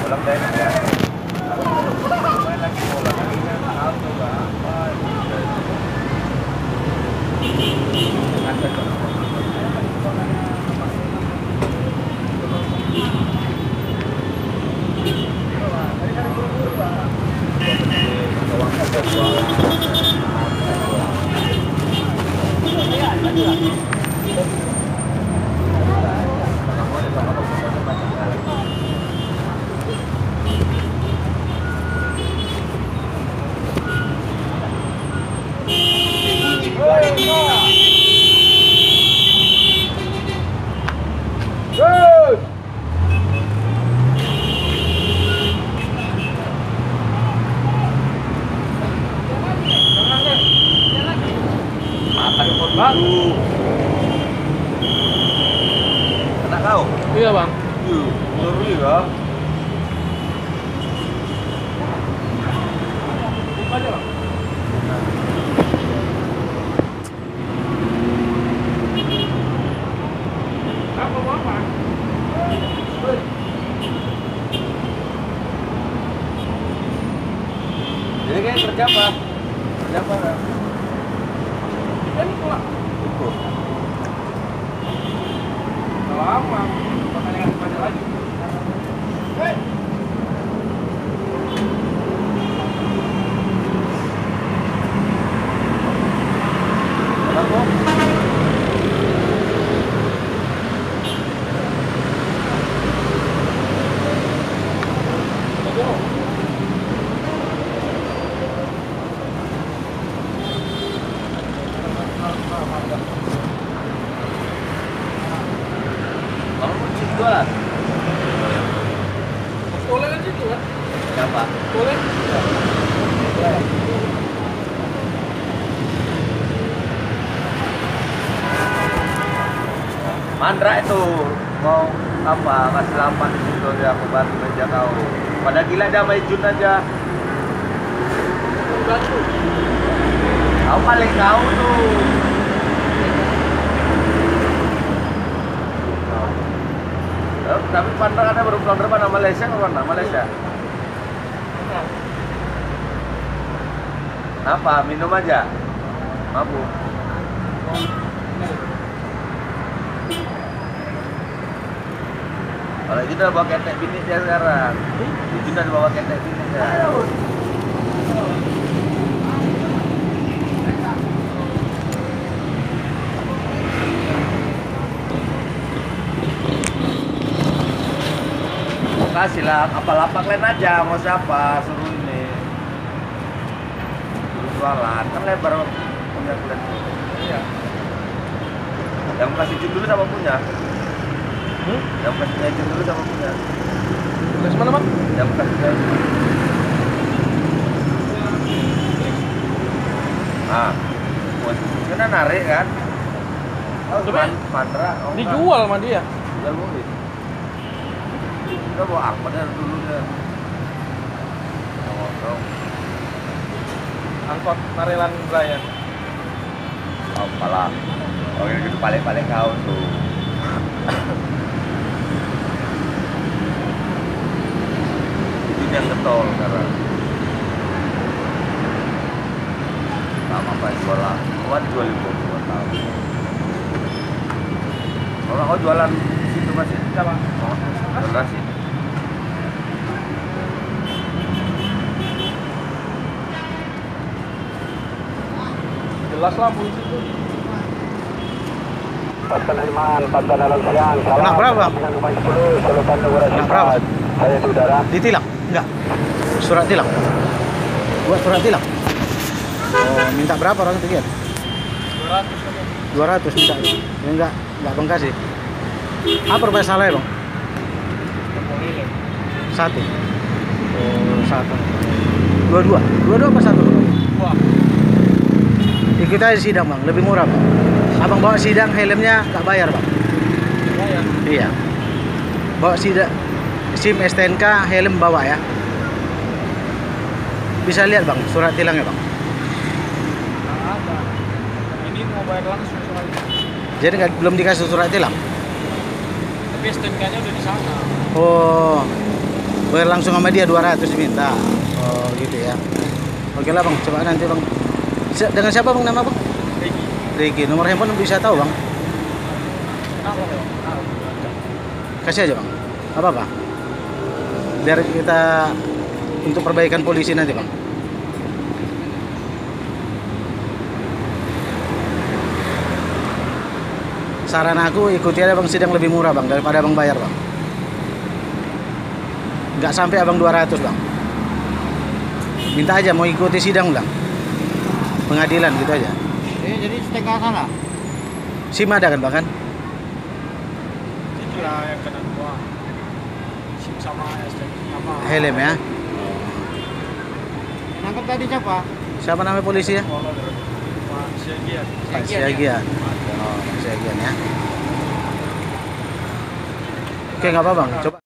pulang deh ya. Main lagi bola lagi kan auto apa. Bang, Kena kau? iya bang. Ngeri ya. Aja bang. Apa mau apa? Jadi kayak kerja apa? Kerja apa? Ini pula. Ikut. Lama. Makanya ngasih pajak lagi. Hei. Kenapa? Kamu kunci jualan? Boleh kan situ kan? Siapa? Boleh. Mandra itu mau apa? Kasih lampan di situ dia aku bantu aja kau. Pada gila dia main jun aja. Bantu. Kau paling kau tuh. Tapi Mandra ada baru pulang depan Malaysia ke mana? Malaysia. Apa? Minum aja. Mabuk. Kalau itu udah bawa ketek bini dia sekarang. Itu udah bawa ketek bini dia. Kasih lah, apa-apa kalian aja, mau siapa, suruh ini. Suruh jualan, kan lebar punya kalian. Iya. Yang kasih izin dulu sama punya. Yang kasih izin dulu sama punya. Tugas mana bang? Yang kasih izin. Ah, kan narik kan? Oh, Mandra. Oh, Dijual sama dia. Jual mobil. Kita bawa angkotnya dulu deh. Ngomong. Angkot Marelan Brian. Oh, kalah. Oh, ini gitu paling-paling kau tuh. Itu yang getol sekarang. Sama apa jualan? Kau jual itu 2 tahun. Kalau kau jualan di situ masih Siapa? jual nasi. Jelas lah bu itu. Penerimaan Pantai Dalam Sayang. Kena berapa? Kena berapa? Saya di udara. Ditilang? Enggak. Surat tilang. Buat surat tilang. Oh, minta berapa orang tiket? 200 aja. 200 minta. Ya, enggak Bang kasih. Apa rupanya salah ya, Bang? Satu. Oh, satu. Dua apa satu? Wah. Ikut aja sidang, Bang. Lebih murah, Bang. Abang bawa sidang, helmnya nggak bayar, Bang. Ya. Iya. Bawa sidang, SIM STNK, helm bawa ya. Bisa lihat, Bang, surat tilangnya, Bang. Nah, ada. Ini mau bayar langsung soalnya. Jadi belum dikasih surat tilang. Tapi STNK-nya udah di sana. Oh, Bayar langsung sama dia 200 diminta. Oh gitu ya. Oke lah bang, coba nanti bang. Dengan siapa bang nama bang? Ricky. Nomor handphone bisa tahu bang? Kasih aja bang. Apa? Biar kita untuk perbaikan polisi nanti bang. Saran aku ikuti aja bang sidang lebih murah bang daripada abang bayar bang. Nggak sampai abang 200 bang. Minta aja mau ikuti sidang bang. Pengadilan gitu aja. Jadi setengah sana. SIM ada kan bang kan? Itulah yang kena gua. SIM sama sama. Helm ya. Nangkep tadi siapa? Siapa namanya polisi ya? Pak Syagian. Pak Syagian. Oh, Pak Syagian ya. Oke nggak apa bang. Coba.